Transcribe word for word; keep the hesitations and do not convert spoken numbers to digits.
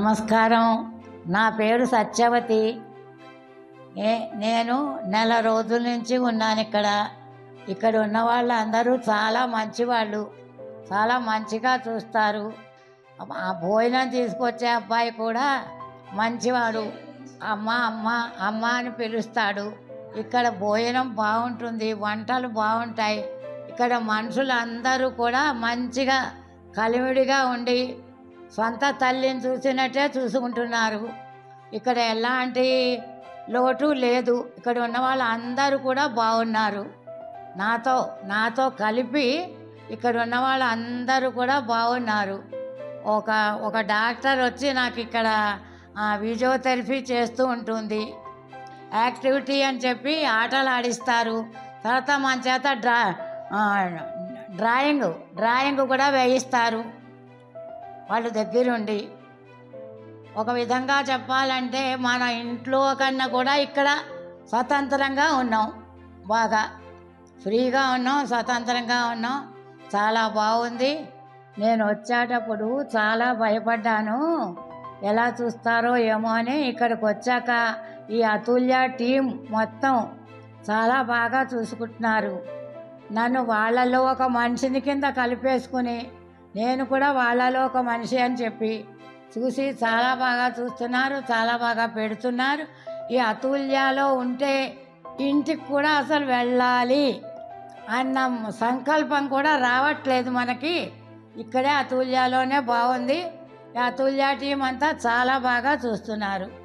నమస్కారం. నా పేరు సత్యవతి. ఏ నేను నెల రోజుల నుంచి ఉన్నాను ఇక్కడ. ఇక్కడ ఉన్న వాళ్ళు అందరూ చాలా మంచివాళ్ళు, చాలా మంచిగా చూస్తారు. ఆ భోజనం తీసుకొచ్చే అబ్బాయి కూడా మంచివాడు. అమ్మ అమ్మ అమ్మ అని పిలుస్తాడు. ఇక్కడ భోజనం బాగుంటుంది, వంటలు బాగుంటాయి. ఇక్కడ మనుషులందరూ కూడా మంచిగా కలివిడిగా ఉండి సొంత తల్లిని చూసినట్టే చూసుకుంటున్నారు. ఇక్కడ ఎలాంటి లోటు లేదు. ఇక్కడ ఉన్న వాళ్ళు అందరూ కూడా బాగున్నారు. నాతో నాతో కలిపి ఇక్కడ ఉన్న వాళ్ళు అందరూ కూడా బాగున్నారు. ఒక ఒక డాక్టర్ వచ్చి నాకు ఇక్కడ ఫిజియోథెరపీ చేస్తూ ఉంటుంది. యాక్టివిటీ అని చెప్పి ఆటలు ఆడిస్తారు. తర్వాత మన చేత డ్రా డ్రాయింగ్ డ్రాయింగ్ కూడా వేయిస్తారు వాళ్ళ దగ్గరుండి. ఒక విధంగా చెప్పాలంటే మన ఇంట్లో కన్నా కూడా ఇక్కడ స్వతంత్రంగా ఉన్నాం, బాగా ఫ్రీగా ఉన్నాం, స్వతంత్రంగా ఉన్నాం. చాలా బాగుంది. నేను వచ్చేటప్పుడు చాలా భయపడ్డాను, ఎలా చూస్తారో ఏమో అని. ఇక్కడికి వచ్చాక ఈ అతుల్య టీం మొత్తం చాలా బాగా చూసుకుంటున్నారు. నన్ను వాళ్ళలో ఒక మనిషిని కింద కలిపేసుకుని నేను కూడా వాళ్ళలో ఒక మనిషి అని చెప్పి చూసి చాలా బాగా చూస్తున్నారు, చాలా బాగా పెడుతున్నారు. ఈ అతుల్యలో ఉంటే ఇంటికి కూడా అసలు వెళ్ళాలి అన్న సంకల్పం కూడా రావట్లేదు మనకి. ఇక్కడే అతుల్యలోనే బాగుంది. ఈ అతుల్య టీం అంతా చాలా బాగా చూస్తున్నారు.